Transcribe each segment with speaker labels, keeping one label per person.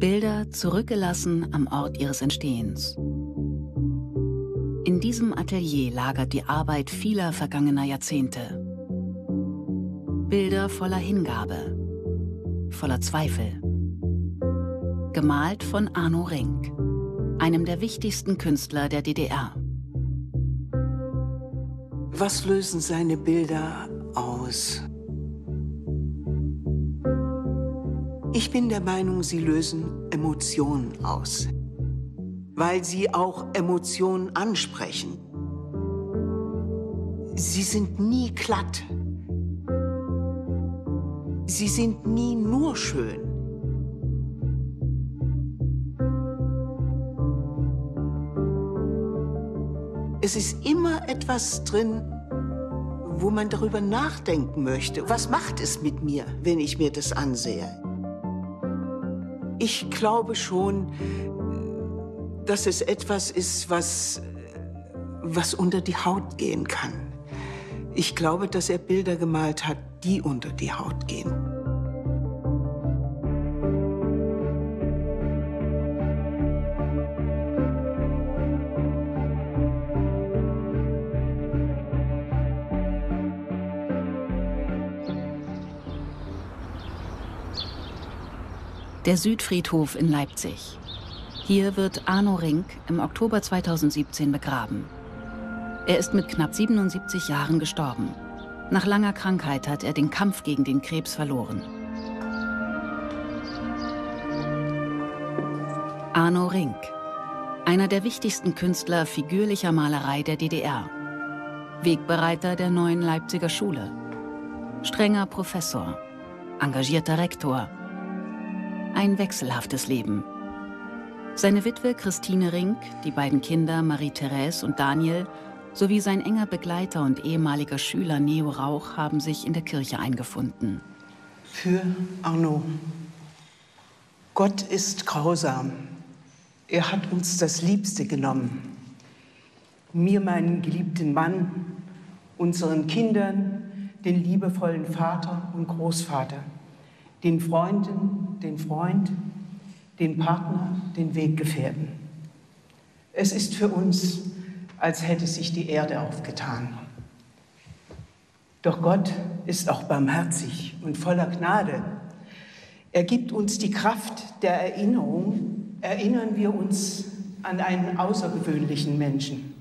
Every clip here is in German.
Speaker 1: Bilder zurückgelassen am Ort ihres Entstehens. In diesem Atelier lagert die Arbeit vieler vergangener Jahrzehnte. Bilder voller Hingabe, voller Zweifel. Gemalt von Arno Rinck, einem der wichtigsten Künstler der DDR.
Speaker 2: Was lösen seine Bilder aus? Ich bin der Meinung, sie lösen Emotionen aus, weil sie auch Emotionen ansprechen. Sie sind nie glatt. Sie sind nie nur schön. Es ist immer etwas drin, wo man darüber nachdenken möchte. Was macht es mit mir, wenn ich mir das ansehe? Ich glaube schon, dass es etwas ist, was unter die Haut gehen kann. Ich glaube, dass er Bilder gemalt hat, die unter die Haut gehen.
Speaker 1: Der Südfriedhof in Leipzig. Hier wird Arno Rinck im Oktober 2017 begraben. Er ist mit knapp 77 Jahren gestorben. Nach langer Krankheit hat er den Kampf gegen den Krebs verloren. Arno Rinck, einer der wichtigsten Künstler figürlicher Malerei der DDR. Wegbereiter der neuen Leipziger Schule. Strenger Professor, engagierter Rektor. Ein wechselhaftes Leben. Seine Witwe Christine Rinck, die beiden Kinder Marie-Therese und Daniel sowie sein enger Begleiter und ehemaliger Schüler Neo Rauch haben sich in der Kirche eingefunden.
Speaker 2: Für Arno. Gott ist grausam. Er hat uns das Liebste genommen. Mir, meinen geliebten Mann, unseren Kindern, den liebevollen Vater und Großvater, den Freunden, den Freund, den Partner, den Weggefährten. Es ist für uns, als hätte sich die Erde aufgetan. Doch Gott ist auch barmherzig und voller Gnade. Er gibt uns die Kraft der Erinnerung. Erinnern wir uns an einen außergewöhnlichen Menschen.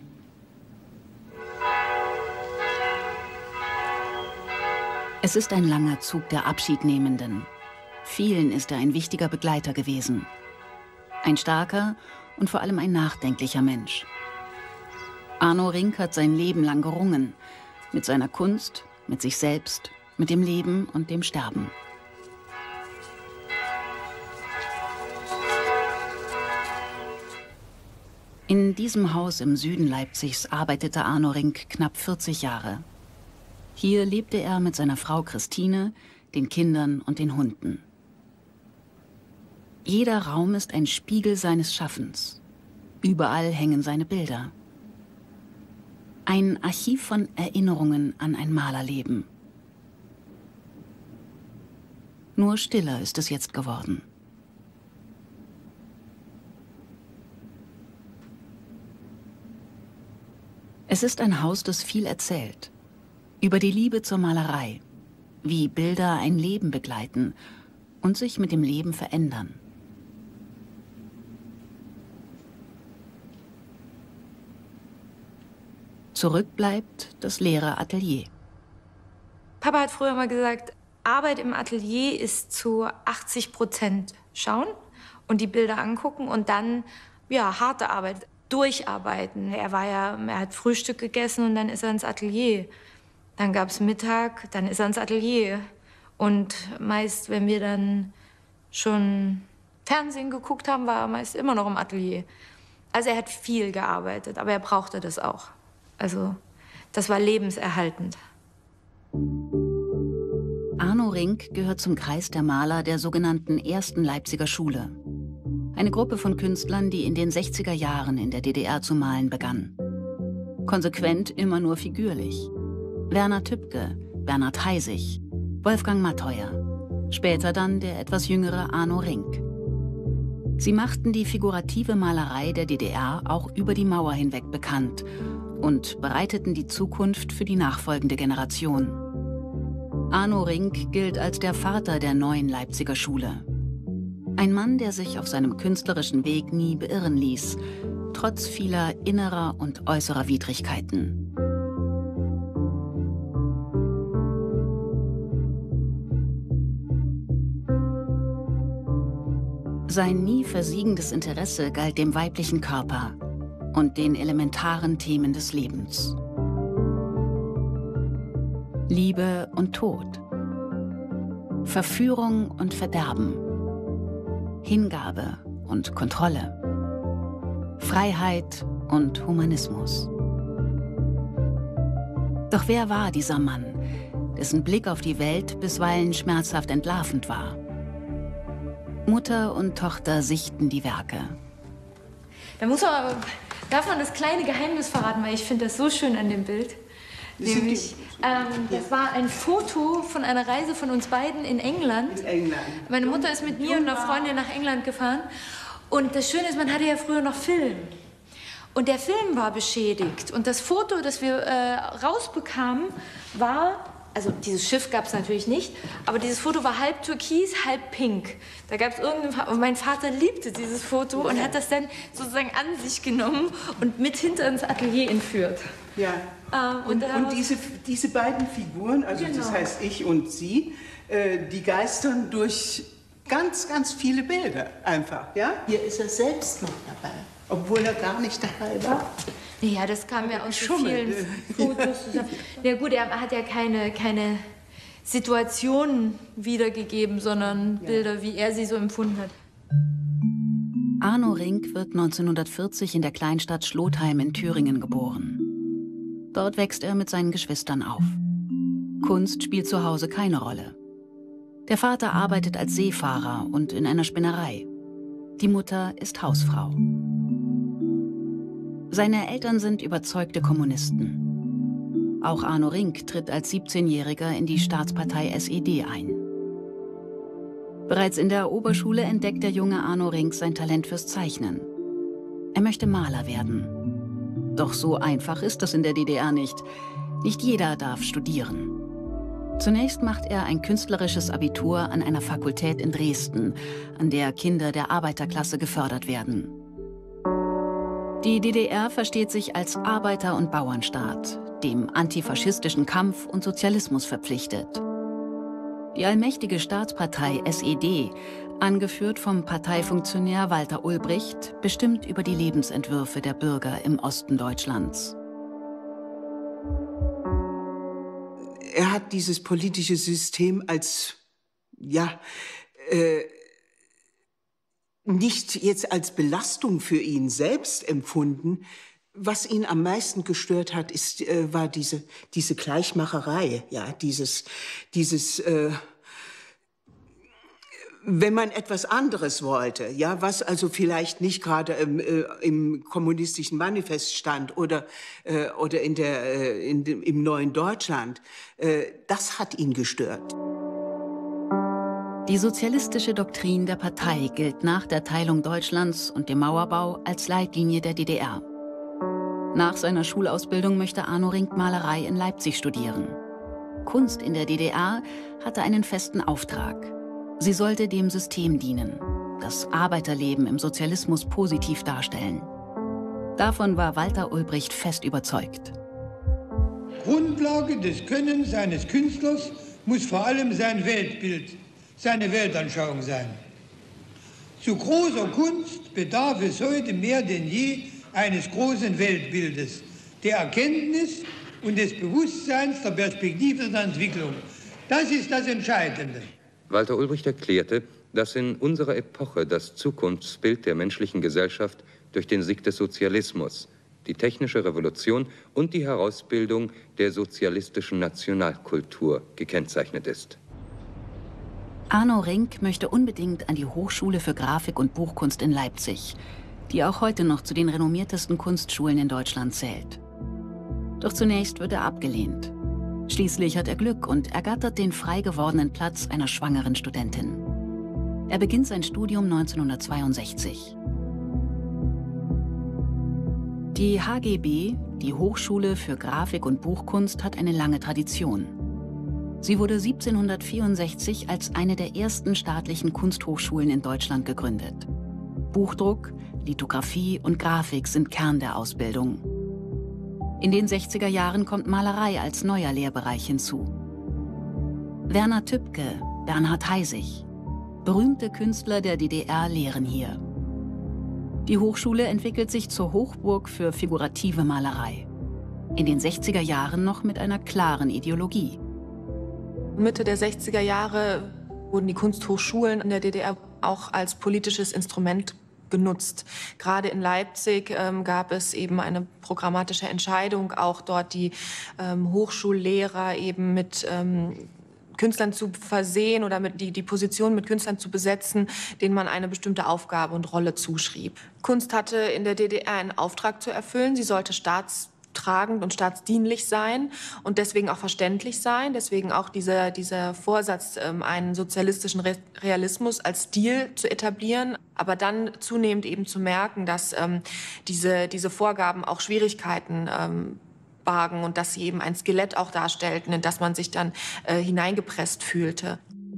Speaker 1: Es ist ein langer Zug der Abschiednehmenden. Vielen ist er ein wichtiger Begleiter gewesen. Ein starker und vor allem ein nachdenklicher Mensch. Arno Rinck hat sein Leben lang gerungen. Mit seiner Kunst, mit sich selbst, mit dem Leben und dem Sterben. In diesem Haus im Süden Leipzigs arbeitete Arno Rinck knapp 40 Jahre. Hier lebte er mit seiner Frau Christine, den Kindern und den Hunden. Jeder Raum ist ein Spiegel seines Schaffens. Überall hängen seine Bilder. Ein Archiv von Erinnerungen an ein Malerleben. Nur stiller ist es jetzt geworden. Es ist ein Haus, das viel erzählt. Über die Liebe zur Malerei, wie Bilder ein Leben begleiten und sich mit dem Leben verändern. Zurück bleibt das leere Atelier.
Speaker 3: Papa hat früher mal gesagt, Arbeit im Atelier ist zu 80% schauen und die Bilder angucken und dann, ja, harte Arbeit, durcharbeiten. Er hat Frühstück gegessen und dann ist er ins Atelier. Dann gab es Mittag, dann ist er ins Atelier. Und meist, wenn wir dann schon Fernsehen geguckt haben, war er meist immer noch im Atelier. Also er hat viel gearbeitet, aber er brauchte das auch. Also das war lebenserhaltend.
Speaker 1: Arno Rinck gehört zum Kreis der Maler der sogenannten ersten Leipziger Schule. Eine Gruppe von Künstlern, die in den 60er Jahren in der DDR zu malen begann. Konsequent immer nur figürlich. Werner Tübke, Bernhard Heisig, Wolfgang Matteuer. Später dann der etwas jüngere Arno Rinck. Sie machten die figurative Malerei der DDR auch über die Mauer hinweg bekannt und bereiteten die Zukunft für die nachfolgende Generation. Arno Rinck gilt als der Vater der neuen Leipziger Schule. Ein Mann, der sich auf seinem künstlerischen Weg nie beirren ließ, trotz vieler innerer und äußerer Widrigkeiten. Sein nie versiegendes Interesse galt dem weiblichen Körper und den elementaren Themen des Lebens. Liebe und Tod, Verführung und Verderben, Hingabe und Kontrolle, Freiheit und Humanismus. Doch wer war dieser Mann, dessen Blick auf die Welt bisweilen schmerzhaft entlarvend war? Mutter und Tochter sichten die Werke.
Speaker 3: Darf man das kleine Geheimnis verraten, weil ich finde das so schön an dem Bild. Nämlich, das war ein Foto von einer Reise von uns beiden in England. Meine Mutter ist mit mir und einer Freundin nach England gefahren. Und das Schöne ist, man hatte ja früher noch Film. Und der Film war beschädigt. Und das Foto, das wir rausbekamen, war... Also dieses Schiff gab es natürlich nicht, aber dieses Foto war halb türkis, halb pink. Da gab es und mein Vater liebte dieses Foto und hat das dann sozusagen an sich genommen und mit hinter ins Atelier entführt.
Speaker 2: Ja. Und diese beiden Figuren, also genau. Das heißt ich und sie, die geistern durch ganz, ganz viele Bilder einfach. Ja? Hier ist er selbst noch dabei, obwohl er gar nicht dabei war.
Speaker 3: Ja, das kam ja aus so vielen Fotos zusammen. Ja gut, er hat ja keine Situationen wiedergegeben, sondern Bilder, wie er sie so empfunden hat.
Speaker 1: Arno Rinck wird 1940 in der Kleinstadt Schlotheim in Thüringen geboren. Dort wächst er mit seinen Geschwistern auf. Kunst spielt zu Hause keine Rolle. Der Vater arbeitet als Seefahrer und in einer Spinnerei. Die Mutter ist Hausfrau. Seine Eltern sind überzeugte Kommunisten. Auch Arno Rinck tritt als 17-Jähriger in die Staatspartei SED ein. Bereits in der Oberschule entdeckt der junge Arno Rinck sein Talent fürs Zeichnen. Er möchte Maler werden. Doch so einfach ist das in der DDR nicht. Nicht jeder darf studieren. Zunächst macht er ein künstlerisches Abitur an einer Fakultät in Dresden, an der Kinder der Arbeiterklasse gefördert werden. Die DDR versteht sich als Arbeiter- und Bauernstaat, dem antifaschistischen Kampf und Sozialismus verpflichtet. Die allmächtige Staatspartei SED, angeführt vom Parteifunktionär Walter Ulbricht, bestimmt über die Lebensentwürfe der Bürger im Osten Deutschlands.
Speaker 2: Er hat dieses politische System als, nicht jetzt als Belastung für ihn selbst empfunden. Was ihn am meisten gestört hat, war diese Gleichmacherei, ja, wenn man etwas anderes wollte, ja, was also vielleicht nicht gerade im kommunistischen Manifest stand oder im neuen Deutschland, das hat ihn gestört.
Speaker 1: Die sozialistische Doktrin der Partei gilt nach der Teilung Deutschlands und dem Mauerbau als Leitlinie der DDR. Nach seiner Schulausbildung möchte Arno Rinck Malerei in Leipzig studieren. Kunst in der DDR hatte einen festen Auftrag. Sie sollte dem System dienen, das Arbeiterleben im Sozialismus positiv darstellen. Davon war Walter Ulbricht fest überzeugt.
Speaker 4: Grundlage des Könnens eines Künstlers muss vor allem sein Weltbild, seine Weltanschauung sein. Zu großer Kunst bedarf es heute mehr denn je eines großen Weltbildes, der Erkenntnis und des Bewusstseins der Perspektive der Entwicklung. Das ist das Entscheidende.
Speaker 5: Walter Ulbricht erklärte, dass in unserer Epoche das Zukunftsbild der menschlichen Gesellschaft durch den Sieg des Sozialismus, die technische Revolution und die Herausbildung der sozialistischen Nationalkultur gekennzeichnet ist.
Speaker 1: Arno Rinck möchte unbedingt an die Hochschule für Grafik und Buchkunst in Leipzig, die auch heute noch zu den renommiertesten Kunstschulen in Deutschland zählt. Doch zunächst wird er abgelehnt. Schließlich hat er Glück und ergattert den frei gewordenen Platz einer schwangeren Studentin. Er beginnt sein Studium 1962. Die HGB, die Hochschule für Grafik und Buchkunst, hat eine lange Tradition. Sie wurde 1764 als eine der ersten staatlichen Kunsthochschulen in Deutschland gegründet. Buchdruck, Lithografie und Grafik sind Kern der Ausbildung. In den 60er Jahren kommt Malerei als neuer Lehrbereich hinzu. Werner Tübke, Bernhard Heisig, berühmte Künstler der DDR lehren hier. Die Hochschule entwickelt sich zur Hochburg für figurative Malerei. In den 60er Jahren noch mit einer klaren Ideologie.
Speaker 6: Mitte der 60er Jahre wurden die Kunsthochschulen in der DDR auch als politisches Instrument genutzt. Gerade in Leipzig gab es eben eine programmatische Entscheidung, auch dort die Hochschullehrer eben mit Künstlern zu versehen oder die Position mit Künstlern zu besetzen, denen man eine bestimmte Aufgabe und Rolle zuschrieb. Kunst hatte in der DDR einen Auftrag zu erfüllen. Sie sollte staatstragend und staatsdienlich sein und deswegen auch verständlich sein. Deswegen auch dieser Vorsatz, einen sozialistischen Realismus als Stil zu etablieren, aber dann zunehmend eben zu merken, dass diese Vorgaben auch Schwierigkeiten bargen und dass sie eben ein Skelett auch darstellten, in das man sich dann hineingepresst fühlte.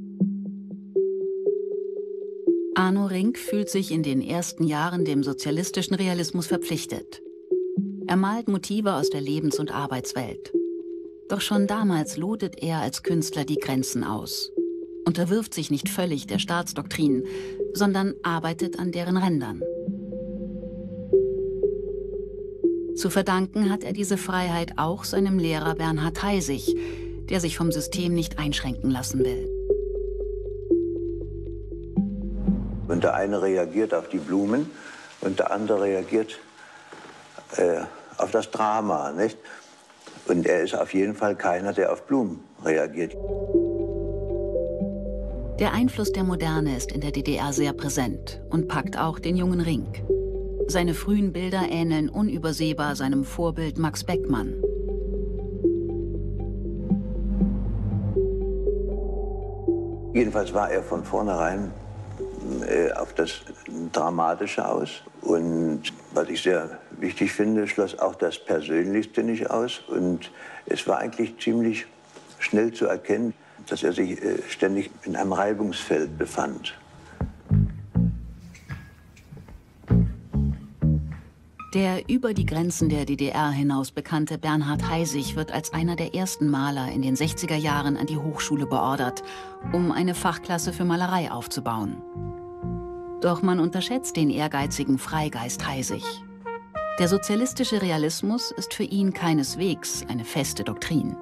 Speaker 1: Arno Rinck fühlt sich in den ersten Jahren dem sozialistischen Realismus verpflichtet. Er malt Motive aus der Lebens- und Arbeitswelt. Doch schon damals lotet er als Künstler die Grenzen aus. Unterwirft sich nicht völlig der Staatsdoktrin, sondern arbeitet an deren Rändern. Zu verdanken hat er diese Freiheit auch seinem Lehrer Bernhard Heisig, der sich vom System nicht einschränken lassen will.
Speaker 7: Und der eine reagiert auf die Blumen und der andere reagiert auf das Drama, nicht? Und er ist auf jeden Fall keiner, der auf Blumen reagiert.
Speaker 1: Der Einfluss der Moderne ist in der DDR sehr präsent und packt auch den jungen Rinck. Seine frühen Bilder ähneln unübersehbar seinem Vorbild Max Beckmann.
Speaker 7: Jedenfalls war er von vornherein auf das Dramatische aus. Und was ich sehr wichtig finde, schloss auch das Persönlichste nicht aus. Und es war eigentlich ziemlich schnell zu erkennen, dass er sich ständig in einem Reibungsfeld befand.
Speaker 1: Der über die Grenzen der DDR hinaus bekannte Bernhard Heisig wird als einer der ersten Maler in den 60er Jahren an die Hochschule beordert, um eine Fachklasse für Malerei aufzubauen. Doch man unterschätzt den ehrgeizigen Freigeist Heisig. Der sozialistische Realismus ist für ihn keineswegs eine feste Doktrin.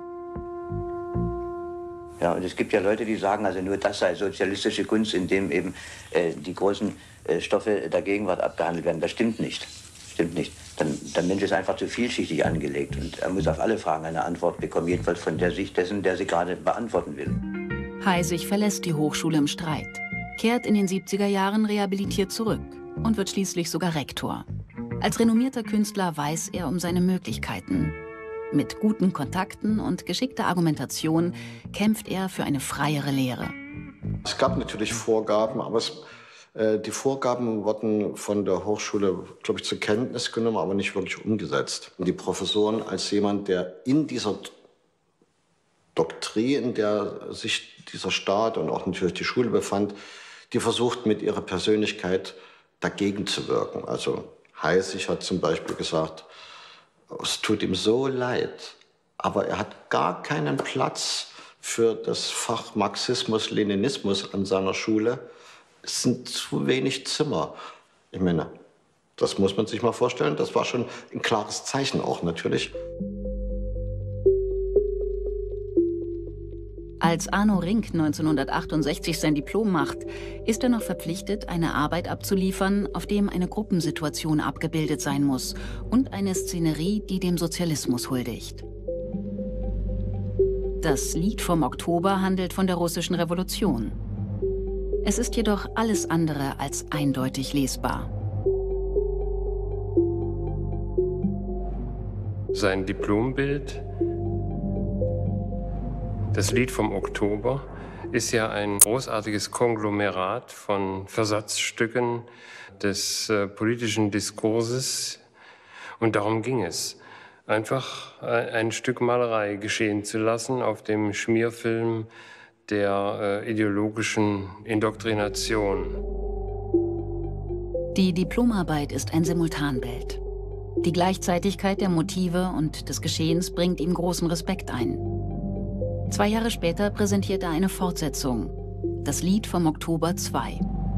Speaker 7: Ja, und es gibt ja Leute, die sagen, also nur das sei sozialistische Kunst, in dem eben die großen Stoffe der Gegenwart abgehandelt werden. Das stimmt nicht. Stimmt nicht. Der Mensch ist einfach zu vielschichtig angelegt und er muss auf alle Fragen eine Antwort bekommen, jedenfalls von der Sicht dessen, der sie gerade beantworten will.
Speaker 1: Heisig verlässt die Hochschule im Streit, kehrt in den 70er Jahren rehabilitiert zurück und wird schließlich sogar Rektor. Als renommierter Künstler weiß er um seine Möglichkeiten. Mit guten Kontakten und geschickter Argumentation kämpft er für eine freiere Lehre.
Speaker 8: Es gab natürlich Vorgaben, aber die Vorgaben wurden von der Hochschule, glaube ich, zur Kenntnis genommen, aber nicht wirklich umgesetzt. Und die Professoren als jemand, der in dieser Doktrin, in der sich dieser Staat und auch natürlich die Schule befand, die versucht mit ihrer Persönlichkeit dagegen zu wirken. Also Heisig hat zum Beispiel gesagt, es tut ihm so leid, aber er hat gar keinen Platz für das Fach Marxismus-Leninismus an seiner Schule. Es sind zu wenig Zimmer. Ich meine, das muss man sich mal vorstellen. Das war schon ein klares Zeichen auch natürlich.
Speaker 1: Als Arno Rinck 1968 sein Diplom macht, ist er noch verpflichtet, eine Arbeit abzuliefern, auf dem eine Gruppensituation abgebildet sein muss und eine Szenerie, die dem Sozialismus huldigt. Das Lied vom Oktober handelt von der russischen Revolution. Es ist jedoch alles andere als eindeutig lesbar.
Speaker 9: Sein Diplombild, das Lied vom Oktober, ist ja ein großartiges Konglomerat von Versatzstücken des politischen Diskurses. Und darum ging es, einfach ein Stück Malerei geschehen zu lassen auf dem Schmierfilm der ideologischen Indoktrination.
Speaker 1: Die Diplomarbeit ist ein Simultanbild. Die Gleichzeitigkeit der Motive und des Geschehens bringt ihm großen Respekt ein. 2 Jahre später präsentiert er eine Fortsetzung, das Lied vom Oktober 2.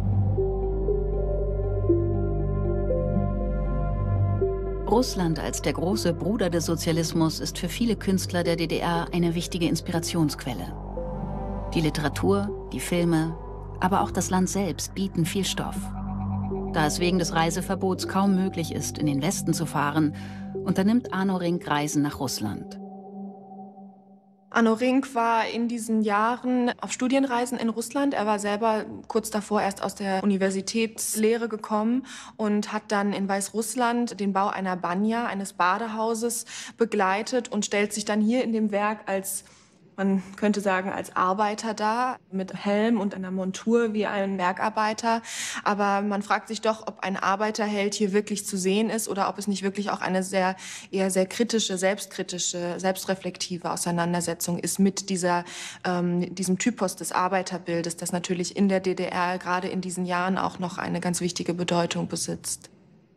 Speaker 1: Russland als der große Bruder des Sozialismus ist für viele Künstler der DDR eine wichtige Inspirationsquelle. Die Literatur, die Filme, aber auch das Land selbst bieten viel Stoff. Da es wegen des Reiseverbots kaum möglich ist, in den Westen zu fahren, unternimmt Arno Rinck Reisen nach Russland.
Speaker 6: Arno Rinck war in diesen Jahren auf Studienreisen in Russland. Er war selber kurz davor erst aus der Universitätslehre gekommen und hat dann in Weißrussland den Bau einer Banja, eines Badehauses, begleitet und stellt sich dann hier in dem Werk als, man könnte sagen, als Arbeiter dar, mit Helm und einer Montur wie ein Bergarbeiter. Aber man fragt sich doch, ob ein Arbeiterheld hier wirklich zu sehen ist oder ob es nicht wirklich auch eine eher sehr kritische, selbstkritische, selbstreflektive Auseinandersetzung ist mit diesem Typus des Arbeiterbildes, das natürlich in der DDR gerade in diesen Jahren auch noch eine ganz wichtige Bedeutung besitzt.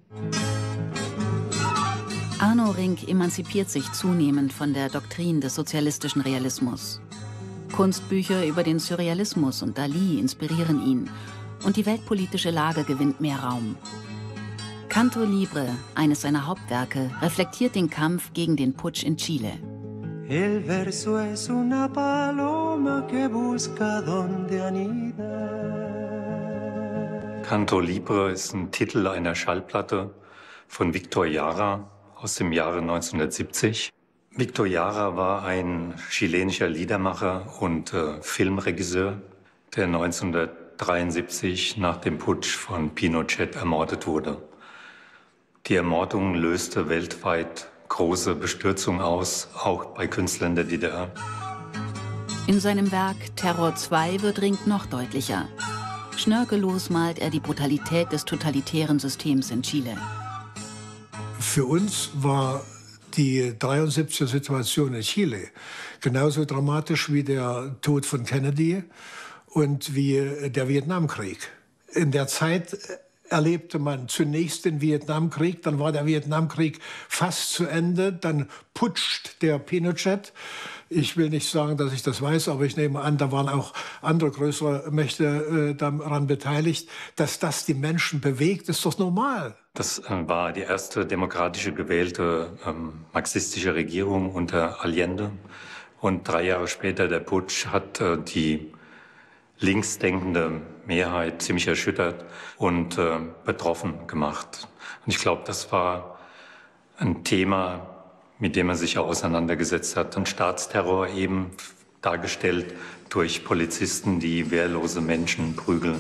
Speaker 1: Arno Rinck emanzipiert sich zunehmend von der Doktrin des sozialistischen Realismus. Kunstbücher über den Surrealismus und Dalí inspirieren ihn und die weltpolitische Lage gewinnt mehr Raum. Canto Libre, eines seiner Hauptwerke, reflektiert den Kampf gegen den Putsch in Chile.
Speaker 10: El verso es una paloma que busca donde anida.
Speaker 11: Canto Libre ist ein Titel einer Schallplatte von Victor Jara aus dem Jahre 1970. Victor Jara war ein chilenischer Liedermacher und Filmregisseur, der 1973 nach dem Putsch von Pinochet ermordet wurde. Die Ermordung löste weltweit große Bestürzung aus, auch bei Künstlern der DDR.
Speaker 1: In seinem Werk Terror 2 wird Rinck noch deutlicher. Schnörkellos malt er die Brutalität des totalitären Systems in Chile.
Speaker 12: Für uns war die 73er Situation in Chile genauso dramatisch wie der Tod von Kennedy und wie der Vietnamkrieg. In der Zeit erlebte man zunächst den Vietnamkrieg, dann war der Vietnamkrieg fast zu Ende, dann putscht der Pinochet. Ich will nicht sagen, dass ich das weiß, aber ich nehme an, da waren auch andere größere Mächte daran beteiligt. Dass das die Menschen bewegt, ist doch normal.
Speaker 11: Das war die erste demokratisch gewählte marxistische Regierung unter Allende. Und 3 Jahre später der Putsch hat die linksdenkende Mehrheit ziemlich erschüttert und betroffen gemacht. Und ich glaube, das war ein Thema, mit dem er sich auseinandergesetzt hat. Ein Staatsterror eben dargestellt durch Polizisten, die wehrlose Menschen prügeln.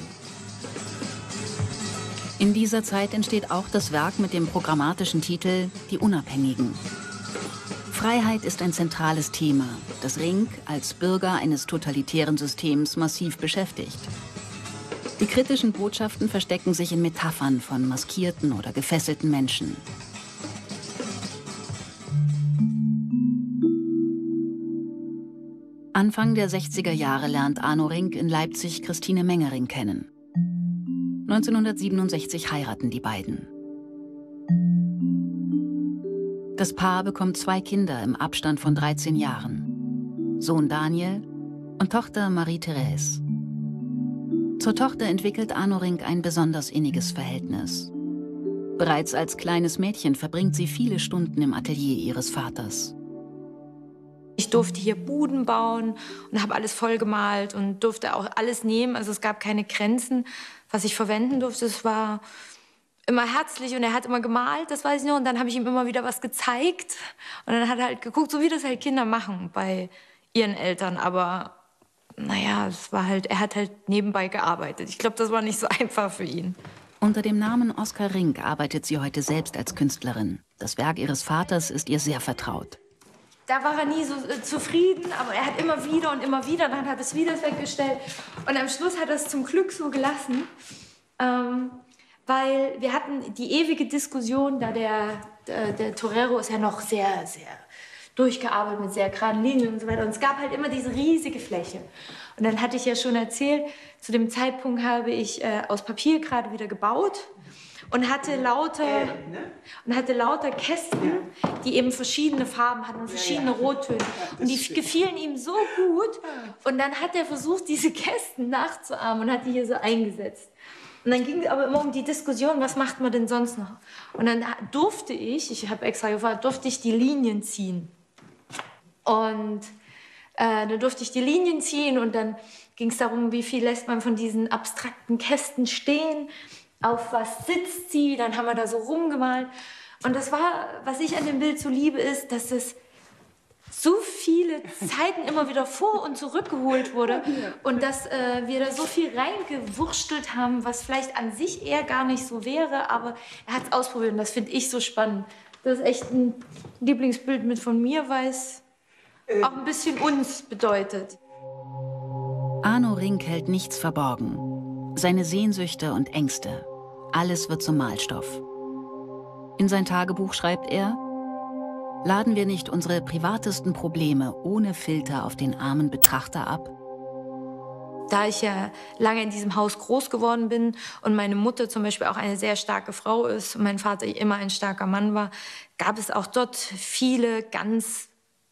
Speaker 1: In dieser Zeit entsteht auch das Werk mit dem programmatischen Titel »Die Unabhängigen«. Freiheit ist ein zentrales Thema, das Rinck als Bürger eines totalitären Systems massiv beschäftigt. Die kritischen Botschaften verstecken sich in Metaphern von maskierten oder gefesselten Menschen. Anfang der 60er Jahre lernt Arno Rinck in Leipzig Christine Mengering kennen. 1967 heiraten die beiden. Das Paar bekommt 2 Kinder im Abstand von 13 Jahren. Sohn Daniel und Tochter Marie-Therese. Zur Tochter entwickelt Arno Rinck ein besonders inniges Verhältnis. Bereits als kleines Mädchen verbringt sie viele Stunden im Atelier ihres Vaters.
Speaker 3: Ich durfte hier Buden bauen und habe alles vollgemalt und durfte auch alles nehmen. Also es gab keine Grenzen, was ich verwenden durfte. Es war immer herzlich und er hat immer gemalt, das weiß ich noch. Und dann habe ich ihm immer wieder was gezeigt. Und dann hat er halt geguckt, so wie das halt Kinder machen bei ihren Eltern. Aber naja, es war halt, er hat halt nebenbei gearbeitet. Ich glaube, das war nicht so einfach für ihn.
Speaker 1: Unter dem Namen Oskar Rinck arbeitet sie heute selbst als Künstlerin. Das Werk ihres Vaters ist ihr sehr vertraut.
Speaker 3: da war er nie so zufrieden, aber er hat immer wieder und immer wieder, dann hat er es wieder weggestellt. Und am Schluss hat er es zum Glück so gelassen, weil wir hatten die ewige Diskussion, da der Torero ist ja noch sehr, sehr durchgearbeitet mit sehr geraden Linien und so weiter. Und es gab halt immer diese riesige Fläche. Und dann hatte ich ja schon erzählt, zu dem Zeitpunkt habe ich aus Papier gerade wieder gebaut und hatte lauter Kästen, die eben verschiedene Farben hatten und verschiedene Rottöne. Und die gefielen ihm so gut. Und dann hat er versucht, diese Kästen nachzuahmen und hat die hier so eingesetzt. Und dann ging es aber immer um die Diskussion, was macht man denn sonst noch? Und dann durfte ich habe extra gefragt, durfte ich die Linien ziehen. Und dann durfte ich die Linien ziehen und dann ging es darum, wie viel lässt man von diesen abstrakten Kästen stehen, auf was sitzt sie, dann haben wir da so rumgemalt. Und das war, was ich an dem Bild so liebe, ist, dass es so viele Zeiten immer wieder vor- und zurückgeholt wurde und dass wir da so viel reingewurstelt haben, was vielleicht an sich eher gar nicht so wäre, aber er hat es ausprobiert und das finde ich so spannend. Das ist echt ein Lieblingsbild mit von mir, weil es auch ein bisschen uns bedeutet.
Speaker 1: Arno Rinck hält nichts verborgen. Seine Sehnsüchte und Ängste. Alles wird zum Malstoff. In sein Tagebuch schreibt er: Laden wir nicht unsere privatesten Probleme ohne Filter auf den armen Betrachter ab?
Speaker 3: Da ich ja lange in diesem Haus groß geworden bin und meine Mutter zum Beispiel auch eine sehr starke Frau ist und mein Vater immer ein starker Mann war, gab es auch dort viele ganz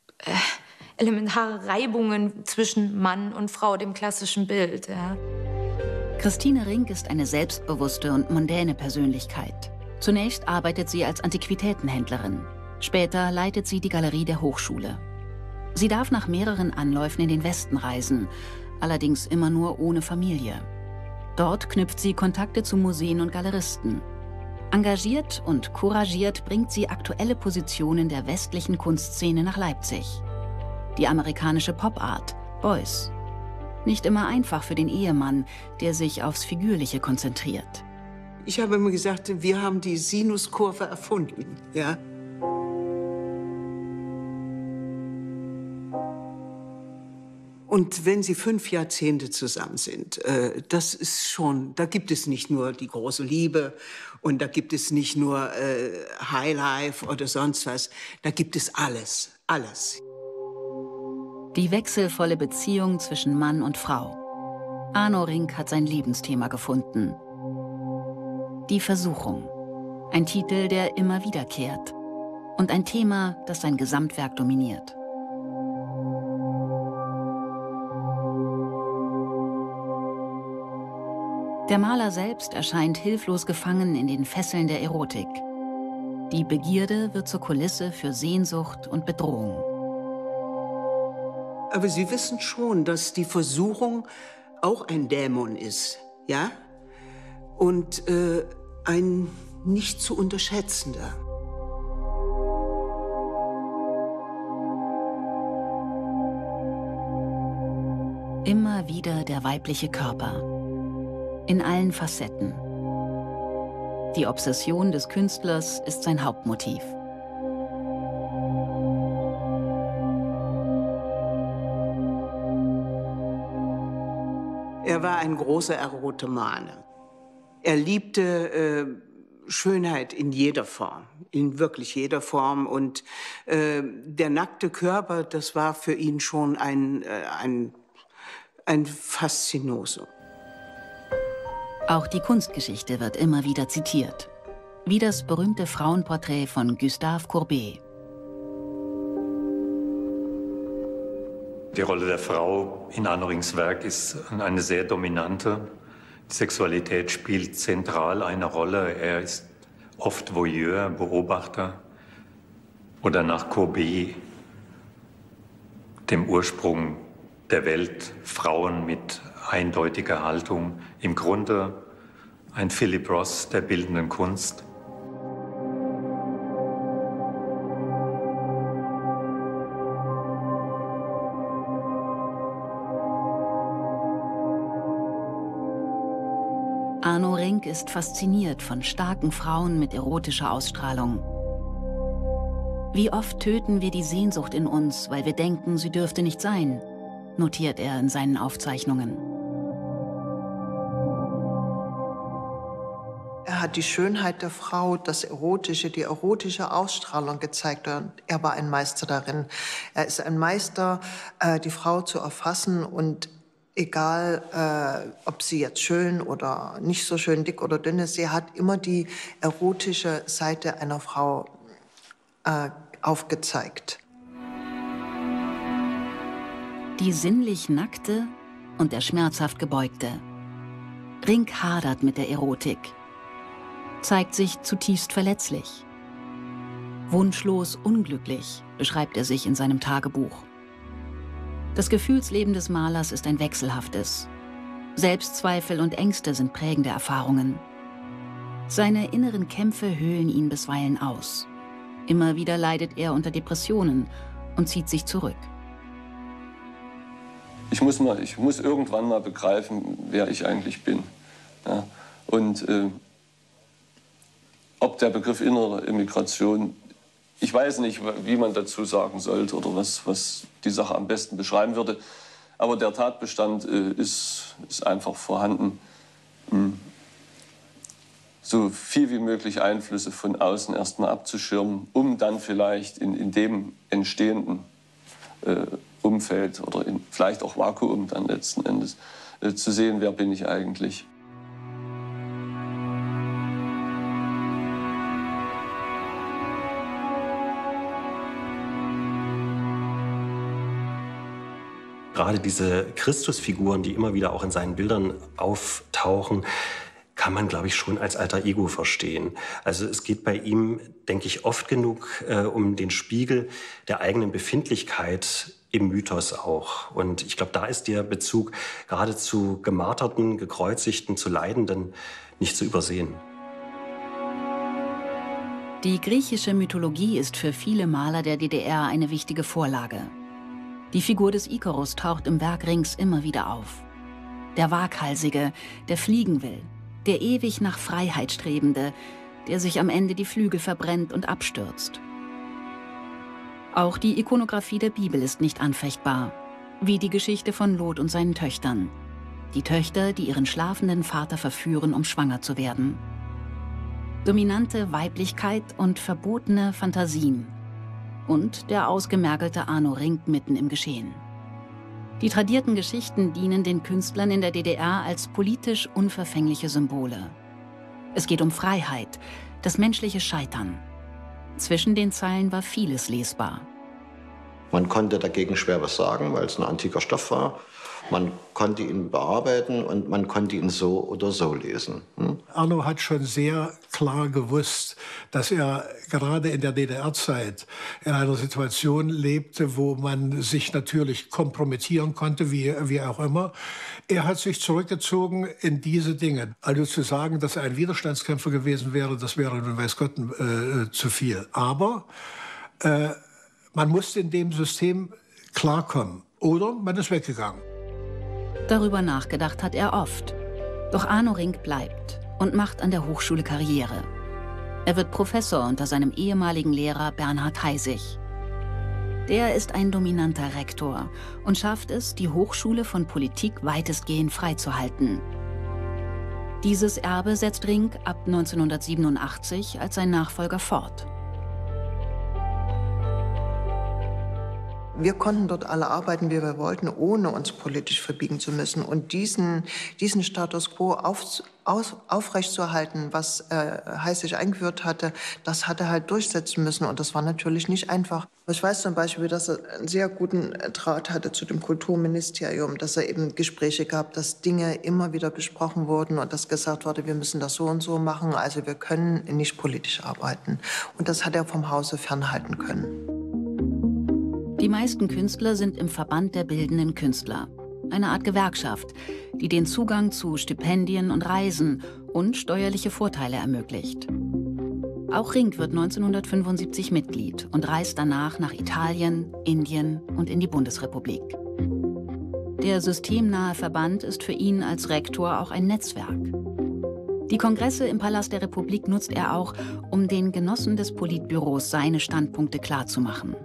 Speaker 3: elementare Reibungen zwischen Mann und Frau, dem klassischen Bild. Ja.
Speaker 1: Christine Rinck ist eine selbstbewusste und mondäne Persönlichkeit. Zunächst arbeitet sie als Antiquitätenhändlerin. Später leitet sie die Galerie der Hochschule. Sie darf nach mehreren Anläufen in den Westen reisen, allerdings immer nur ohne Familie. Dort knüpft sie Kontakte zu Museen und Galeristen. Engagiert und couragiert bringt sie aktuelle Positionen der westlichen Kunstszene nach Leipzig. Die amerikanische Pop-Art, Beuys. Nicht immer einfach für den Ehemann, der sich aufs Figürliche konzentriert.
Speaker 2: Ich habe immer gesagt, wir haben die Sinuskurve erfunden, ja. Und wenn Sie 5 Jahrzehnte zusammen sind, das ist schon, da gibt es nicht nur die große Liebe und da gibt es nicht nur Highlife oder sonst was, da gibt es alles, alles.
Speaker 1: Die wechselvolle Beziehung zwischen Mann und Frau. Arno Rinck hat sein Lebensthema gefunden. Die Versuchung. Ein Titel, der immer wiederkehrt. Und ein Thema, das sein Gesamtwerk dominiert. Der Maler selbst erscheint hilflos gefangen in den Fesseln der Erotik. Die Begierde wird zur Kulisse für Sehnsucht und Bedrohung.
Speaker 2: Aber Sie wissen schon, dass die Versuchung auch ein Dämon ist, ja? Und ein nicht zu unterschätzender.
Speaker 1: Immer wieder der weibliche Körper. In allen Facetten. Die Obsession des Künstlers ist sein Hauptmotiv.
Speaker 2: Er war ein großer Erotomane. Er liebte Schönheit in jeder Form, in wirklich jeder Form. Und der nackte Körper, das war für ihn schon ein Faszinosum.
Speaker 1: Auch die Kunstgeschichte wird immer wieder zitiert. Wie das berühmte Frauenporträt von Gustave Courbet.
Speaker 11: Die Rolle der Frau in Arno Rincks Werk ist eine sehr dominante. Die Sexualität spielt zentral eine Rolle. Er ist oft Voyeur, Beobachter. Oder nach Courbet, dem Ursprung der Welt, Frauen mit eindeutiger Haltung. Im Grunde ein Philip Ross der bildenden Kunst.
Speaker 1: Arno Rinck ist fasziniert von starken Frauen mit erotischer Ausstrahlung. Wie oft töten wir die Sehnsucht in uns, weil wir denken, sie dürfte nicht sein, notiert er in seinen Aufzeichnungen.
Speaker 13: Er hat die Schönheit der Frau, die erotische Ausstrahlung gezeigt. Und er war ein Meister darin. Er ist ein Meister, die Frau zu erfassen und egal, ob sie jetzt schön oder nicht so schön, dick oder dünn ist, sie hat immer die erotische Seite einer Frau aufgezeigt.
Speaker 1: Die sinnlich Nackte und der schmerzhaft Gebeugte. Rinck hadert mit der Erotik, zeigt sich zutiefst verletzlich. Wunschlos unglücklich beschreibt er sich in seinem Tagebuch. Das Gefühlsleben des Malers ist ein wechselhaftes. Selbstzweifel und Ängste sind prägende Erfahrungen. Seine inneren Kämpfe höhlen ihn bisweilen aus. Immer wieder leidet er unter Depressionen und zieht sich zurück.
Speaker 14: Ich muss irgendwann mal begreifen, wer ich eigentlich bin. Ja? Und ob der Begriff innere Immigration, ich weiß nicht, wie man dazu sagen sollte oder was die Sache am besten beschreiben würde, aber der Tatbestand ist einfach vorhanden, so viel wie möglich Einflüsse von außen erstmal abzuschirmen, um dann vielleicht in dem entstehenden Umfeld oder vielleicht auch Vakuum dann letzten Endes zu sehen, wer bin ich eigentlich.
Speaker 15: Gerade diese Christusfiguren, die immer wieder auch in seinen Bildern auftauchen, kann man, glaube ich, schon als alter Ego verstehen. Also es geht bei ihm, denke ich, oft genug um den Spiegel der eigenen Befindlichkeit im Mythos auch. Und ich glaube, da ist der Bezug gerade zu Gemarterten, Gekreuzigten, zu Leidenden nicht zu übersehen.
Speaker 1: Die griechische Mythologie ist für viele Maler der DDR eine wichtige Vorlage. Die Figur des Ikarus taucht im Werk Rincks immer wieder auf. Der Waghalsige, der fliegen will, der ewig nach Freiheit Strebende, der sich am Ende die Flügel verbrennt und abstürzt. Auch die Ikonographie der Bibel ist nicht anfechtbar, wie die Geschichte von Lot und seinen Töchtern. Die Töchter, die ihren schlafenden Vater verführen, um schwanger zu werden. Dominante Weiblichkeit und verbotene Fantasien. Und der ausgemergelte Arno Rinck mitten im Geschehen. Die tradierten Geschichten dienen den Künstlern in der DDR als politisch unverfängliche Symbole. Es geht um Freiheit, das menschliche Scheitern. Zwischen den Zeilen war vieles lesbar.
Speaker 8: Man konnte dagegen schwer was sagen, weil es ein antiker Stoff war. Man konnte ihn bearbeiten und man konnte ihn so oder so lesen.
Speaker 12: Arno hat schon sehr klar gewusst, dass er gerade in der DDR-Zeit in einer Situation lebte, wo man sich natürlich kompromittieren konnte, wie auch immer. Er hat sich zurückgezogen in diese Dinge. Also zu sagen, dass er ein Widerstandskämpfer gewesen wäre, das wäre nun weiß Gott zu viel. Aber man musste in dem System klarkommen. Oder man ist weggegangen.
Speaker 1: Darüber nachgedacht hat er oft. Doch Arno Rinck bleibt und macht an der Hochschule Karriere. Er wird Professor unter seinem ehemaligen Lehrer Bernhard Heisig. Der ist ein dominanter Rektor und schafft es, die Hochschule von Politik weitestgehend freizuhalten. Dieses Erbe setzt Rinck ab 1987 als sein Nachfolger fort.
Speaker 13: Wir konnten dort alle arbeiten, wie wir wollten, ohne uns politisch verbiegen zu müssen. Und diesen Status quo aufrechtzuerhalten, was Heisig eingeführt hatte, das hat er halt durchsetzen müssen. Und das war natürlich nicht einfach. Ich weiß zum Beispiel, dass er einen sehr guten Draht hatte zu dem Kulturministerium, dass er eben Gespräche gab, dass Dinge immer wieder besprochen wurden und dass gesagt wurde, wir müssen das so und so machen. Also wir können nicht politisch arbeiten. Und das hat er vom Hause fernhalten können.
Speaker 1: Die meisten Künstler sind im Verband der Bildenden Künstler, eine Art Gewerkschaft, die den Zugang zu Stipendien und Reisen und steuerliche Vorteile ermöglicht. Auch Rinck wird 1975 Mitglied und reist danach nach Italien, Indien und in die Bundesrepublik. Der systemnahe Verband ist für ihn als Rektor auch ein Netzwerk. Die Kongresse im Palast der Republik nutzt er auch, um den Genossen des Politbüros seine Standpunkte klarzumachen.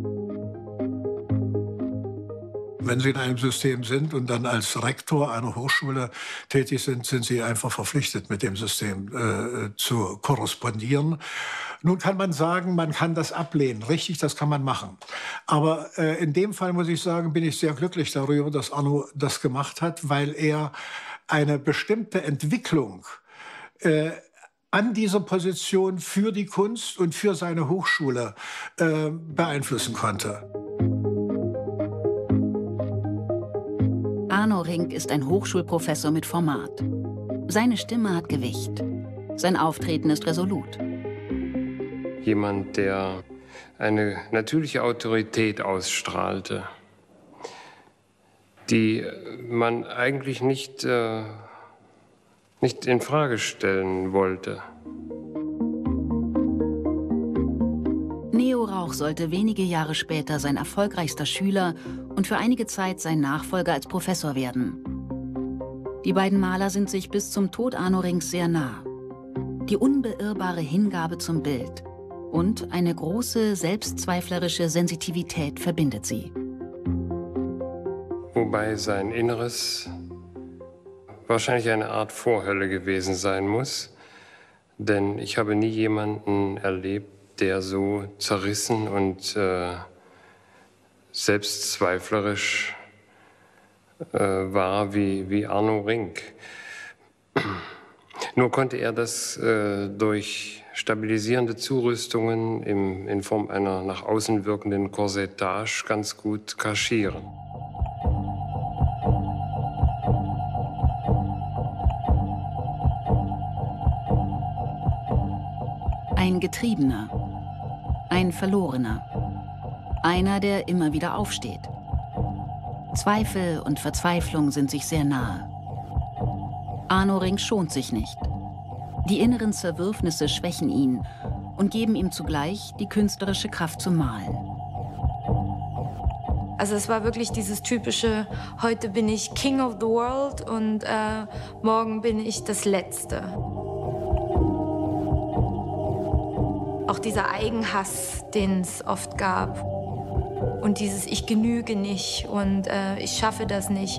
Speaker 12: Wenn Sie in einem System sind und dann als Rektor einer Hochschule tätig sind, sind Sie einfach verpflichtet, mit dem System zu korrespondieren. Nun kann man sagen, man kann das ablehnen. Richtig, das kann man machen. Aber in dem Fall, muss ich sagen, bin ich sehr glücklich darüber, dass Arno das gemacht hat, weil er eine bestimmte Entwicklung an dieser Position für die Kunst und für seine Hochschule beeinflussen konnte.
Speaker 1: Arno Rinck ist ein Hochschulprofessor mit Format. Seine Stimme hat Gewicht. Sein Auftreten ist resolut.
Speaker 9: Jemand, der eine natürliche Autorität ausstrahlte, die man eigentlich nicht in Frage stellen wollte.
Speaker 1: Neo Rauch sollte wenige Jahre später sein erfolgreichster Schüler und für einige Zeit sein Nachfolger als Professor werden. Die beiden Maler sind sich bis zum Tod Arno Rincks sehr nah. Die unbeirrbare Hingabe zum Bild und eine große selbstzweiflerische Sensitivität verbindet sie.
Speaker 9: Wobei sein Inneres wahrscheinlich eine Art Vorhölle gewesen sein muss, denn ich habe nie jemanden erlebt, der so zerrissen und selbstzweiflerisch war wie Arno Rinck. Nur konnte er das durch stabilisierende Zurüstungen in Form einer nach außen wirkenden Korsettage ganz gut kaschieren.
Speaker 1: Ein Getriebener, ein Verlorener, einer, der immer wieder aufsteht. Zweifel und Verzweiflung sind sich sehr nahe. Arno Rinck schont sich nicht. Die inneren Zerwürfnisse schwächen ihn und geben ihm zugleich die künstlerische Kraft zum Malen.
Speaker 3: Also es war wirklich dieses typische, heute bin ich King of the World und morgen bin ich das Letzte. Auch dieser Eigenhass, den es oft gab. Und dieses Ich genüge nicht und ich schaffe das nicht.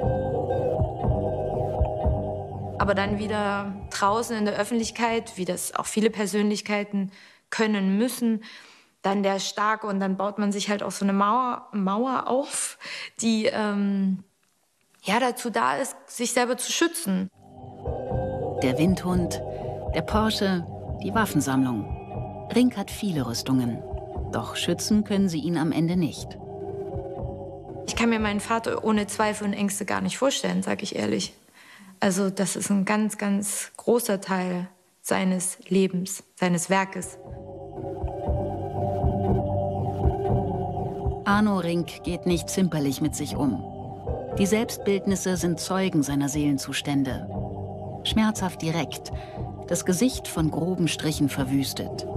Speaker 3: Aber dann wieder draußen in der Öffentlichkeit, wie das auch viele Persönlichkeiten können müssen, dann der Starke. Und dann baut man sich halt auch so eine Mauer auf, die dazu da ist, sich selber zu schützen.
Speaker 1: Der Windhund, der Porsche, die Waffensammlung. Rinck hat viele Rüstungen, doch schützen können sie ihn am Ende nicht.
Speaker 3: Ich kann mir meinen Vater ohne Zweifel und Ängste gar nicht vorstellen, sage ich ehrlich. Also das ist ein ganz, ganz großer Teil seines Lebens, seines Werkes.
Speaker 1: Arno Rinck geht nicht zimperlich mit sich um. Die Selbstbildnisse sind Zeugen seiner Seelenzustände. Schmerzhaft direkt, das Gesicht von groben Strichen verwüstet.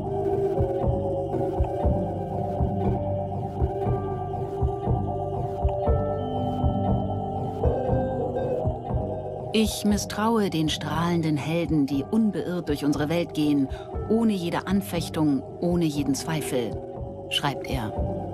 Speaker 1: Ich misstraue den strahlenden Helden, die unbeirrt durch unsere Welt gehen, ohne jede Anfechtung, ohne jeden Zweifel, schreibt er.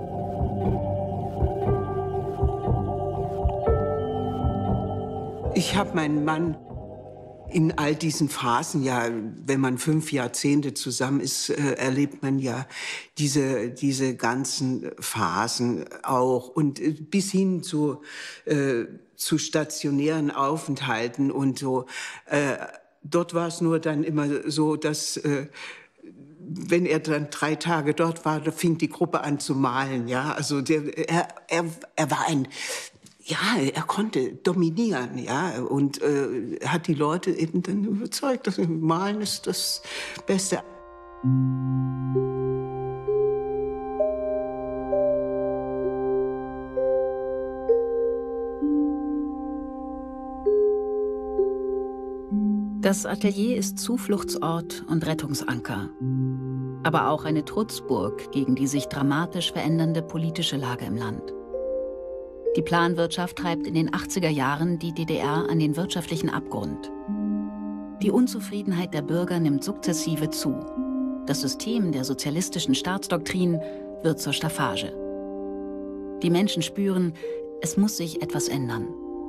Speaker 2: Ich habe meinen Mann in all diesen Phasen, ja, wenn man 5 Jahrzehnte zusammen ist, erlebt man ja diese ganzen Phasen auch und bis hin zu stationären Aufenthalten und so. Dort war es nur dann immer so, dass wenn er dann 3 Tage dort war, da fing die Gruppe an zu malen. Ja, also er war ein Ja, er konnte dominieren, ja, und hat die Leute eben dann überzeugt, dass Malen ist das Beste.
Speaker 1: Das Atelier ist Zufluchtsort und Rettungsanker, aber auch eine Trutzburg gegen die sich dramatisch verändernde politische Lage im Land. Die Planwirtschaft treibt in den 80er Jahren die DDR an den wirtschaftlichen Abgrund. Die Unzufriedenheit der Bürger nimmt sukzessive zu. Das System der sozialistischen Staatsdoktrin wird zur Staffage. Die Menschen spüren, es muss sich etwas ändern.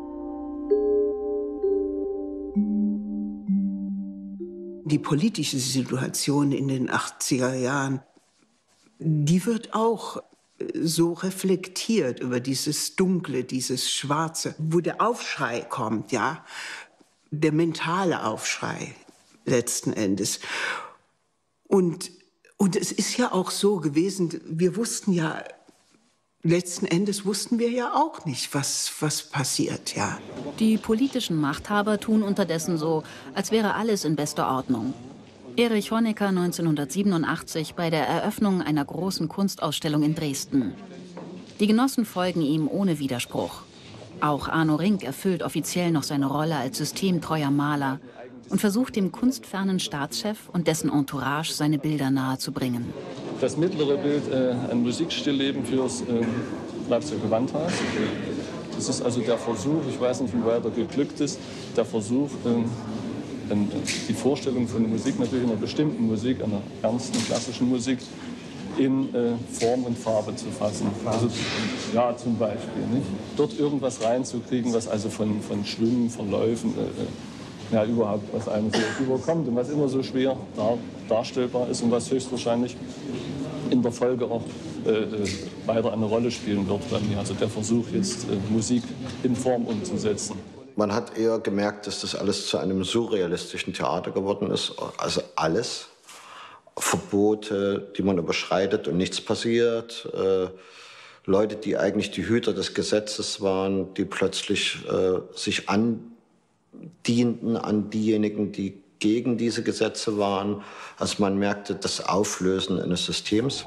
Speaker 2: Die politische Situation in den 80er Jahren, die wird auch so reflektiert über dieses Dunkle, dieses Schwarze, wo der Aufschrei kommt, ja, der mentale Aufschrei letzten Endes. Und es ist ja auch so gewesen, wir wussten ja, letzten Endes wussten wir ja auch nicht, was passiert, ja.
Speaker 1: Die politischen Machthaber tun unterdessen so, als wäre alles in bester Ordnung. Erich Honecker 1987 bei der Eröffnung einer großen Kunstausstellung in Dresden. Die Genossen folgen ihm ohne Widerspruch. Auch Arno Rinck erfüllt offiziell noch seine Rolle als systemtreuer Maler und versucht dem kunstfernen Staatschef und dessen Entourage seine Bilder nahezubringen.
Speaker 14: Das mittlere Bild, ein Musikstillleben fürs Leipziger Gewandhaus. Das ist also der Versuch, ich weiß nicht, wie weit er geglückt ist, der Versuch, die Vorstellung von Musik, natürlich einer bestimmten Musik, einer ernsten klassischen Musik, in Form und Farbe zu fassen. Also, ja, zum Beispiel. Nicht? Dort irgendwas reinzukriegen, was also von Schwüngen, Verläufen, ja, überhaupt, was einem so überkommt und was immer so schwer darstellbar ist und was höchstwahrscheinlich in der Folge auch weiter eine Rolle spielen wird bei mir. Also der Versuch, jetzt Musik in Form umzusetzen.
Speaker 8: Man hat eher gemerkt, dass das alles zu einem surrealistischen Theater geworden ist. Also alles. Verbote, die man überschreitet und nichts passiert. Leute, die eigentlich die Hüter des Gesetzes waren, die plötzlich sich andienten an diejenigen, die gegen diese Gesetze waren. Also man merkte das Auflösen eines Systems.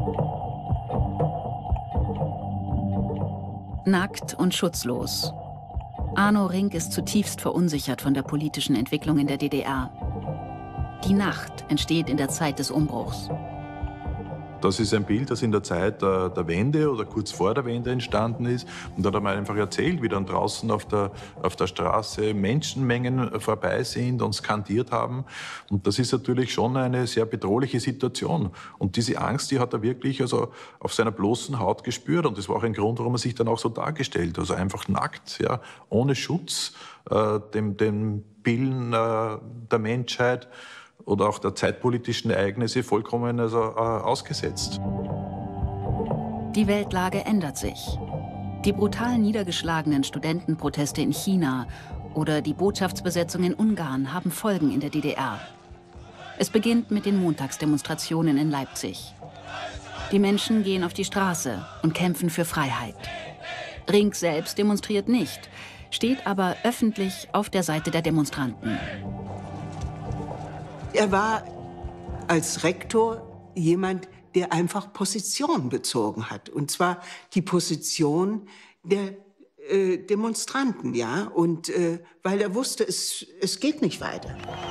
Speaker 1: Nackt und schutzlos. Arno Rinck ist zutiefst verunsichert von der politischen Entwicklung in der DDR. Die Nacht entsteht in der Zeit des Umbruchs.
Speaker 16: Das ist ein Bild, das in der Zeit der Wende oder kurz vor der Wende entstanden ist. Und da hat er mir einfach erzählt, wie dann draußen auf der Straße Menschenmengen vorbei sind und skandiert haben. Und das ist natürlich schon eine sehr bedrohliche Situation. Und diese Angst, die hat er wirklich also auf seiner bloßen Haut gespürt. Und das war auch ein Grund, warum er sich dann auch so dargestellt. Also einfach nackt, ja, ohne Schutz, dem Willen der Menschheit oder auch der zeitpolitischen Ereignisse vollkommen ausgesetzt.
Speaker 1: Die Weltlage ändert sich. Die brutal niedergeschlagenen Studentenproteste in China oder die Botschaftsbesetzung in Ungarn haben Folgen in der DDR. Es beginnt mit den Montagsdemonstrationen in Leipzig. Die Menschen gehen auf die Straße und kämpfen für Freiheit. Rinck selbst demonstriert nicht, steht aber öffentlich auf der Seite der Demonstranten.
Speaker 2: Er war als Rektor jemand, der einfach Position bezogen hat. Und zwar die Position der Demonstranten, ja. Und weil er wusste, es geht nicht weiter.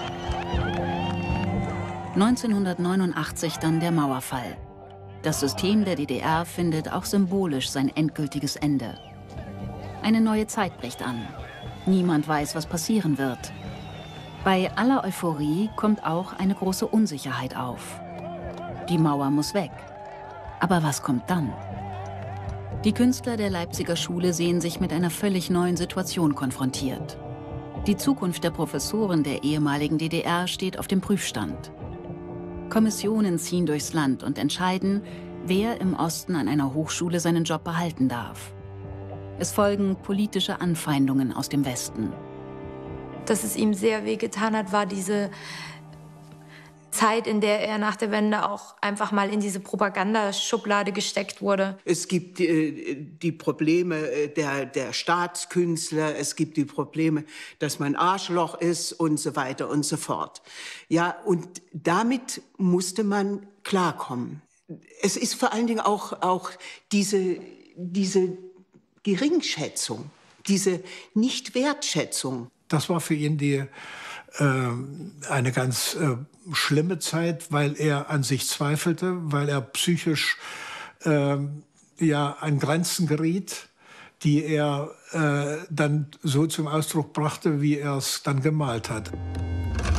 Speaker 1: 1989 dann der Mauerfall. Das System der DDR findet auch symbolisch sein endgültiges Ende. Eine neue Zeit bricht an. Niemand weiß, was passieren wird. Bei aller Euphorie kommt auch eine große Unsicherheit auf. Die Mauer muss weg. Aber was kommt dann? Die Künstler der Leipziger Schule sehen sich mit einer völlig neuen Situation konfrontiert. Die Zukunft der Professoren der ehemaligen DDR steht auf dem Prüfstand. Kommissionen ziehen durchs Land und entscheiden, wer im Osten an einer Hochschule seinen Job behalten darf. Es folgen politische Anfeindungen aus dem Westen.
Speaker 3: Dass es ihm sehr wehgetan hat, war diese Zeit, in der er nach der Wende auch einfach mal in diese Propagandaschublade gesteckt wurde.
Speaker 2: Es gibt die Probleme der Staatskünstler, es gibt die Probleme, dass man Arschloch ist und so weiter und so fort. Ja, und damit musste man klarkommen. Es ist vor allen Dingen auch diese Geringschätzung, diese Nichtwertschätzung.
Speaker 12: Das war für ihn eine ganz schlimme Zeit, weil er an sich zweifelte, weil er psychisch an Grenzen geriet, die er dann so zum Ausdruck brachte, wie er es dann gemalt hat.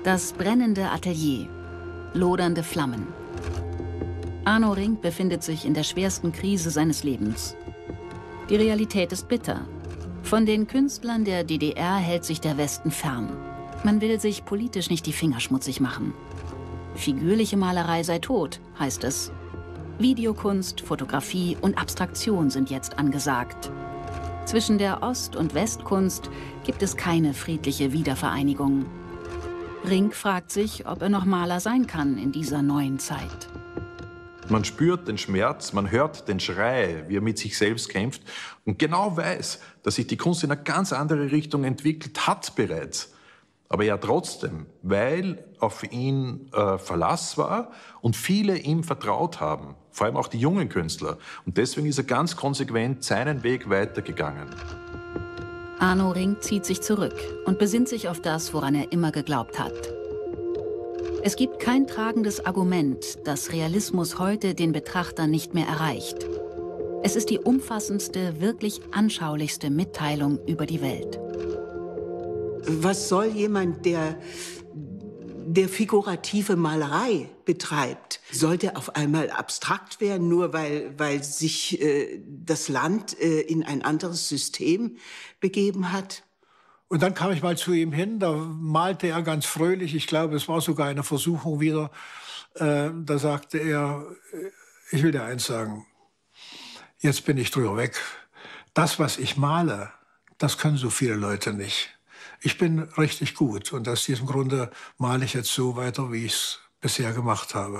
Speaker 1: Das brennende Atelier, lodernde Flammen. Arno Rinck befindet sich in der schwersten Krise seines Lebens. Die Realität ist bitter. Von den Künstlern der DDR hält sich der Westen fern. Man will sich politisch nicht die Finger schmutzig machen. Figürliche Malerei sei tot, heißt es. Videokunst, Fotografie und Abstraktion sind jetzt angesagt. Zwischen der Ost- und Westkunst gibt es keine friedliche Wiedervereinigung. Rinck fragt sich, ob er noch Maler sein kann in dieser neuen Zeit.
Speaker 16: Man spürt den Schmerz, man hört den Schrei, wie er mit sich selbst kämpft und genau weiß, dass sich die Kunst in eine ganz andere Richtung entwickelt hat bereits. Aber ja trotzdem, weil auf ihn Verlass war und viele ihm vertraut haben, vor allem auch die jungen Künstler. Und deswegen ist er ganz konsequent seinen Weg weitergegangen.
Speaker 1: Arno Rinck zieht sich zurück und besinnt sich auf das, woran er immer geglaubt hat. Es gibt kein tragendes Argument, dass Realismus heute den Betrachter nicht mehr erreicht. Es ist die umfassendste, wirklich anschaulichste Mitteilung über die Welt.
Speaker 2: Was soll jemand, der figurative Malerei betreibt, sollte auf einmal abstrakt werden, nur weil sich das Land in ein anderes System begeben hat?
Speaker 12: Und dann kam ich mal zu ihm hin, da malte er ganz fröhlich, ich glaube, es war sogar eine Versuchung wieder. Da sagte er, ich will dir eins sagen, jetzt bin ich drüber weg. Das, was ich male, das können so viele Leute nicht. Ich bin richtig gut und aus diesem Grunde male ich jetzt so weiter, wie ich es bisher gemacht habe.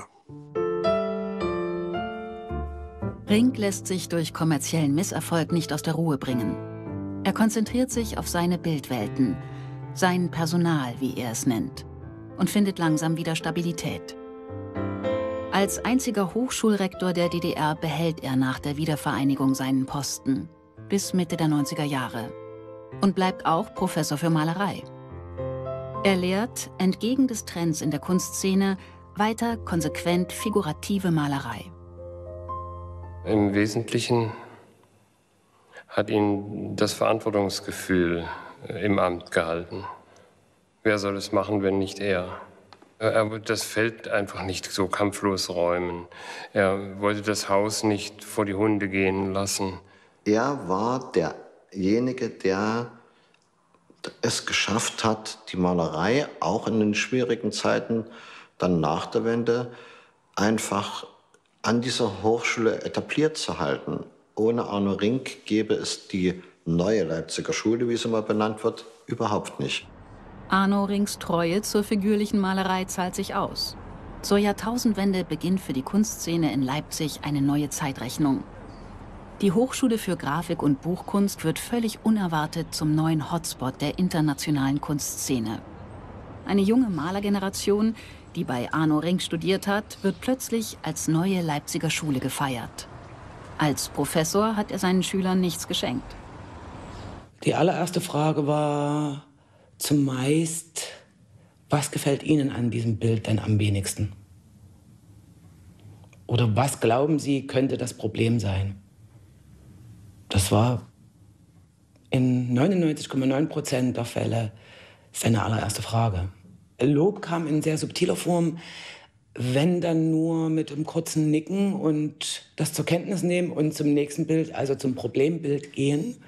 Speaker 1: Rinck lässt sich durch kommerziellen Misserfolg nicht aus der Ruhe bringen. Er konzentriert sich auf seine Bildwelten, sein Personal, wie er es nennt, und findet langsam wieder Stabilität. Als einziger Hochschulrektor der DDR behält er nach der Wiedervereinigung seinen Posten bis Mitte der 90er Jahre und bleibt auch Professor für Malerei. Er lehrt, entgegen des Trends in der Kunstszene, weiter konsequent figurative Malerei.
Speaker 9: Im Wesentlichen hat ihn das Verantwortungsgefühl im Amt gehalten. Wer soll es machen, wenn nicht er? Er das Feld einfach nicht so kampflos räumen. Er wollte das Haus nicht vor die Hunde gehen lassen.
Speaker 8: Er war derjenige, der es geschafft hat, die Malerei auch in den schwierigen Zeiten dann nach der Wende einfach an dieser Hochschule etabliert zu halten. Ohne Arno Rinck gäbe es die neue Leipziger Schule, wie sie mal benannt wird, überhaupt nicht.
Speaker 1: Arno Rincks Treue zur figürlichen Malerei zahlt sich aus. Zur Jahrtausendwende beginnt für die Kunstszene in Leipzig eine neue Zeitrechnung. Die Hochschule für Grafik und Buchkunst wird völlig unerwartet zum neuen Hotspot der internationalen Kunstszene. Eine junge Malergeneration, die bei Arno Rinck studiert hat, wird plötzlich als neue Leipziger Schule gefeiert. Als Professor hat er seinen Schülern nichts geschenkt.
Speaker 17: Die allererste Frage war zumeist, was gefällt Ihnen an diesem Bild denn am wenigsten? Oder was glauben Sie, könnte das Problem sein? Das war in 99,9% der Fälle seine allererste Frage. Lob kam in sehr subtiler Form, wenn dann nur mit einem kurzen Nicken und das zur Kenntnis nehmen und zum nächsten Bild, also zum Problembild gehen.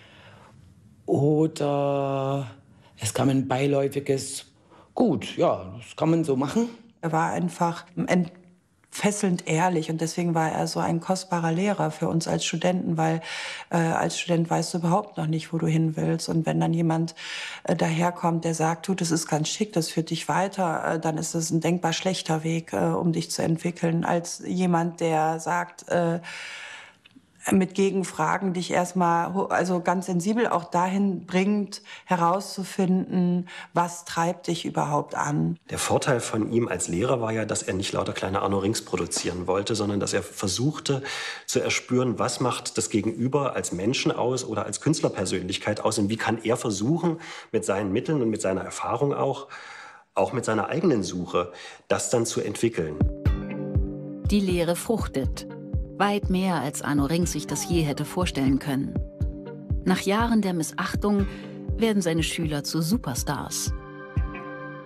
Speaker 17: Oder es kam ein beiläufiges, gut, ja, das kann man so machen.
Speaker 13: Er war einfach entfesselnd ehrlich und deswegen war er so ein kostbarer Lehrer für uns als Studenten, weil als Student weißt du überhaupt noch nicht, wo du hin willst. Und wenn dann jemand daherkommt, der sagt, du, das ist ganz schick, das führt dich weiter, dann ist es ein denkbar schlechter Weg, um dich zu entwickeln, als jemand, der sagt, mit Gegenfragen dich erstmal, also ganz sensibel auch dahin bringt, herauszufinden, was treibt dich überhaupt an.
Speaker 15: Der Vorteil von ihm als Lehrer war ja, dass er nicht lauter kleine Arno Rincks produzieren wollte, sondern dass er versuchte zu erspüren, was macht das Gegenüber als Menschen aus oder als Künstlerpersönlichkeit aus und wie kann er versuchen, mit seinen Mitteln und mit seiner Erfahrung auch mit seiner eigenen Suche, das dann zu entwickeln.
Speaker 1: Die Lehre fruchtet. Weit mehr, als Arno Rinck sich das je hätte vorstellen können. Nach Jahren der Missachtung werden seine Schüler zu Superstars.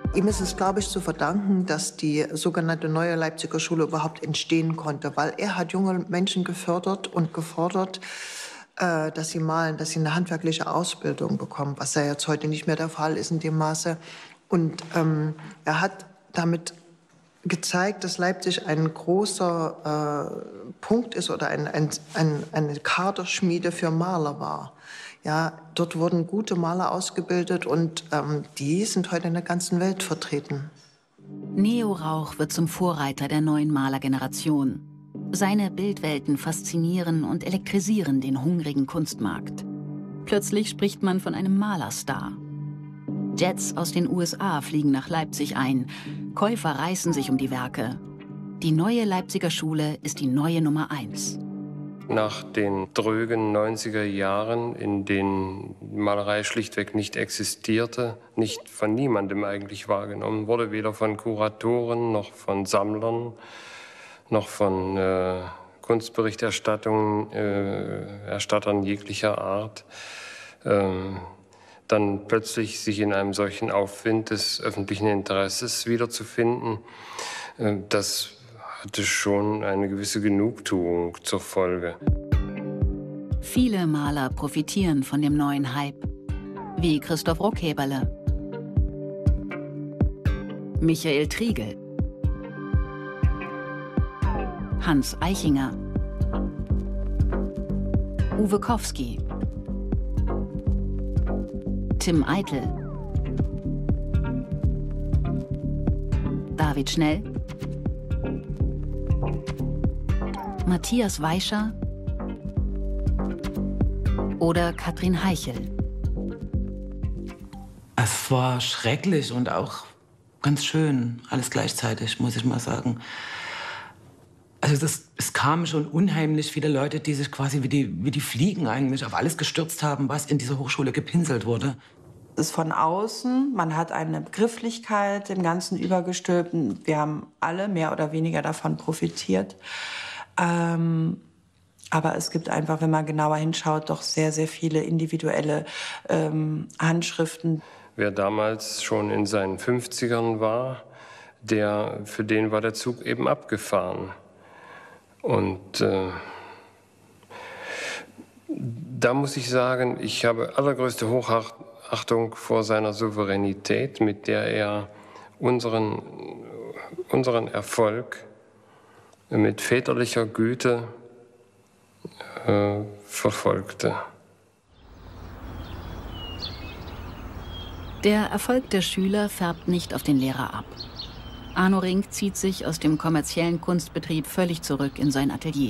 Speaker 13: Ihm ist es, glaube ich, zu verdanken, dass die sogenannte Neue Leipziger Schule überhaupt entstehen konnte, weil er hat junge Menschen gefördert und gefordert, dass sie malen, dass sie eine handwerkliche Ausbildung bekommen, was ja jetzt heute nicht mehr der Fall ist in dem Maße. Und er hat damit gezeigt, dass Leipzig ein großer Punkt ist oder eine Kaderschmiede für Maler war. Ja, dort wurden gute Maler ausgebildet und die sind heute in der ganzen Welt vertreten.
Speaker 1: Neo Rauch wird zum Vorreiter der neuen Malergeneration. Seine Bildwelten faszinieren und elektrisieren den hungrigen Kunstmarkt. Plötzlich spricht man von einem Malerstar. Jets aus den USA fliegen nach Leipzig ein. Käufer reißen sich um die Werke. Die neue Leipziger Schule ist die neue Nummer 1.
Speaker 9: Nach den drögen 90er Jahren, in denen Malerei schlichtweg nicht existierte, nicht von niemandem eigentlich wahrgenommen wurde, weder von Kuratoren noch von Sammlern, noch von Kunstberichterstattungen, Erstattern jeglicher Art, dann plötzlich sich in einem solchen Aufwind des öffentlichen Interesses wiederzufinden, das hatte schon eine gewisse Genugtuung zur Folge.
Speaker 1: Viele Maler profitieren von dem neuen Hype, wie Christoph Ruckheberle, Michael Triegel, Hans Eichinger, Uwe Kowski, Tim Eitel, David Schnell, Matthias Weischer oder Katrin Heichel.
Speaker 17: Es war schrecklich und auch ganz schön, alles gleichzeitig, muss ich mal sagen. Also es kamen schon unheimlich viele Leute, die sich quasi wie die Fliegen eigentlich auf alles gestürzt haben, was in dieser Hochschule gepinselt wurde.
Speaker 18: Es ist von außen, man hat eine Begrifflichkeit dem Ganzen übergestülpt. Wir haben alle mehr oder weniger davon profitiert. Aber es gibt einfach, wenn man genauer hinschaut, doch sehr, sehr viele individuelle Handschriften.
Speaker 9: Wer damals schon in seinen 50ern war, für den war der Zug eben abgefahren. Und da muss ich sagen, ich habe allergrößte Hochachtung vor seiner Souveränität, mit der er unseren Erfolg mit väterlicher Güte verfolgte.
Speaker 1: Der Erfolg der Schüler färbt nicht auf den Lehrer ab. Arno Rinck zieht sich aus dem kommerziellen Kunstbetrieb völlig zurück in sein Atelier.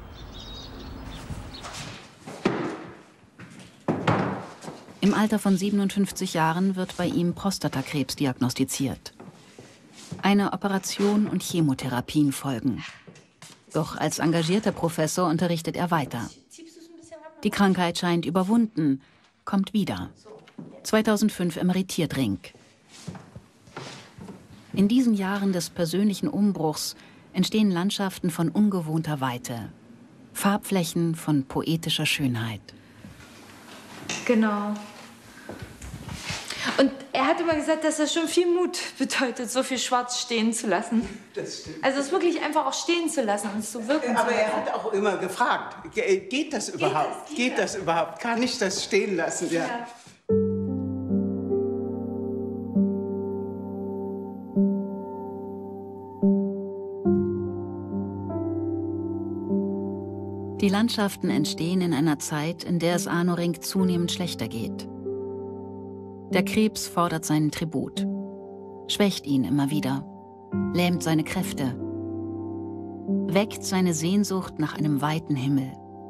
Speaker 1: Im Alter von 57 Jahren wird bei ihm Prostatakrebs diagnostiziert. Eine Operation und Chemotherapien folgen. Doch als engagierter Professor unterrichtet er weiter. Die Krankheit scheint überwunden, kommt wieder. 2005 emeritiert Rinck. In diesen Jahren des persönlichen Umbruchs entstehen Landschaften von ungewohnter Weite. Farbflächen von poetischer Schönheit.
Speaker 3: Genau. Und er hat immer gesagt, dass das schon viel Mut bedeutet, so viel Schwarz stehen zu lassen.
Speaker 2: Das stimmt.
Speaker 3: Also es wirklich einfach auch stehen zu lassen und es so wirken zu lassen.
Speaker 2: Aber er hat auch immer gefragt, geht das überhaupt? Geht das überhaupt? Kann ich das stehen lassen? Ja.
Speaker 3: Ja.
Speaker 1: Die Landschaften entstehen in einer Zeit, in der es Arno Rinck zunehmend schlechter geht. Der Krebs fordert seinen Tribut, schwächt ihn immer wieder, lähmt seine Kräfte, weckt seine Sehnsucht nach einem weiten Himmel.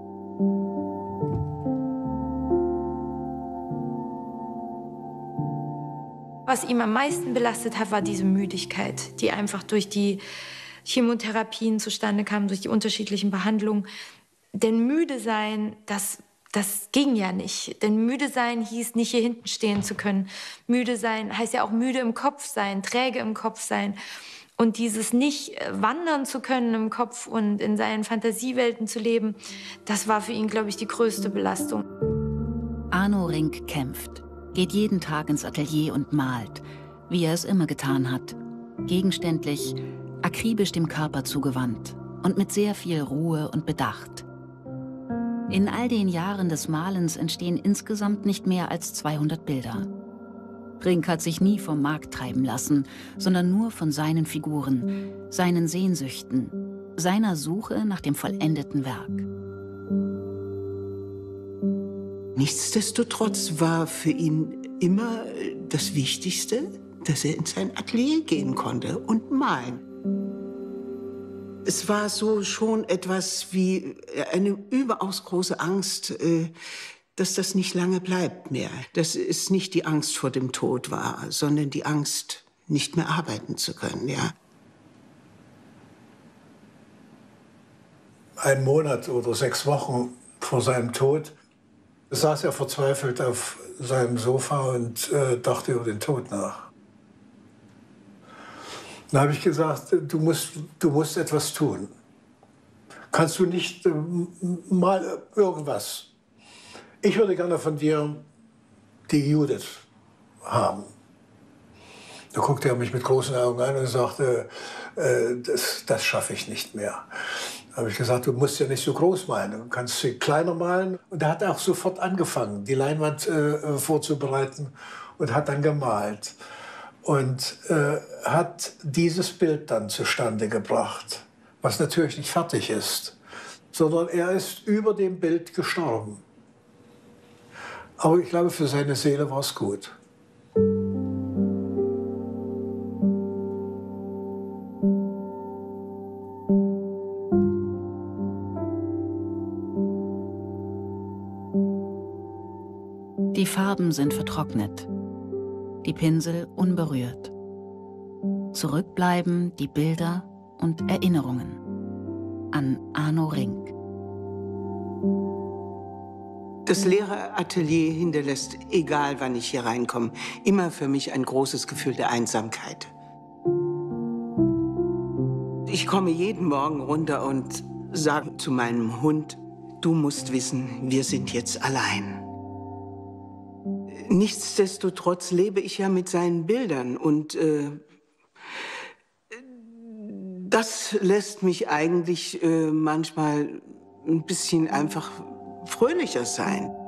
Speaker 3: Was ihn am meisten belastet hat, war diese Müdigkeit, die einfach durch die Chemotherapien zustande kam, durch die unterschiedlichen Behandlungen. Denn müde sein, das ging ja nicht. Denn müde sein hieß nicht hier hinten stehen zu können. Müde sein heißt ja auch müde im Kopf sein, träge im Kopf sein. Und dieses nicht wandern zu können im Kopf und in seinen Fantasiewelten zu leben, das war für ihn, glaube ich, die größte Belastung.
Speaker 1: Arno Rinck kämpft, geht jeden Tag ins Atelier und malt, wie er es immer getan hat. Gegenständlich, akribisch dem Körper zugewandt und mit sehr viel Ruhe und Bedacht. In all den Jahren des Malens entstehen insgesamt nicht mehr als 200 Bilder. Rinck hat sich nie vom Markt treiben lassen, sondern nur von seinen Figuren, seinen Sehnsüchten, seiner Suche nach dem vollendeten Werk.
Speaker 2: Nichtsdestotrotz war für ihn immer das Wichtigste, dass er in sein Atelier gehen konnte und malen. Es war so schon etwas wie eine überaus große Angst, dass das nicht lange bleibt mehr. Dass es nicht die Angst vor dem Tod war, sondern die Angst, nicht mehr arbeiten zu können, ja.
Speaker 12: Einen Monat oder 6 Wochen vor seinem Tod saß er verzweifelt auf seinem Sofa und dachte über den Tod nach. Dann habe ich gesagt, du musst etwas tun. Kannst du nicht mal irgendwas? Ich würde gerne von dir die Judith haben. Da guckte er mich mit großen Augen an und sagte, das schaffe ich nicht mehr. Da habe ich gesagt, du musst ja nicht so groß malen, du kannst sie kleiner malen. Und er hat auch sofort angefangen, die Leinwand vorzubereiten und hat dann gemalt. Und hat dieses Bild dann zustande gebracht, was natürlich nicht fertig ist, sondern er ist über dem Bild gestorben. Aber ich glaube, für seine Seele war es gut.
Speaker 1: Die Farben sind vertrocknet, die Pinsel unberührt. Zurückbleiben die Bilder und Erinnerungen an Arno Rinck.
Speaker 2: Das leere Atelier hinterlässt, egal wann ich hier reinkomme, immer für mich ein großes Gefühl der Einsamkeit. Ich komme jeden Morgen runter und sage zu meinem Hund, du musst wissen, wir sind jetzt allein. Nichtsdestotrotz lebe ich ja mit seinen Bildern und das lässt mich eigentlich manchmal ein bisschen einfach fröhlicher sein.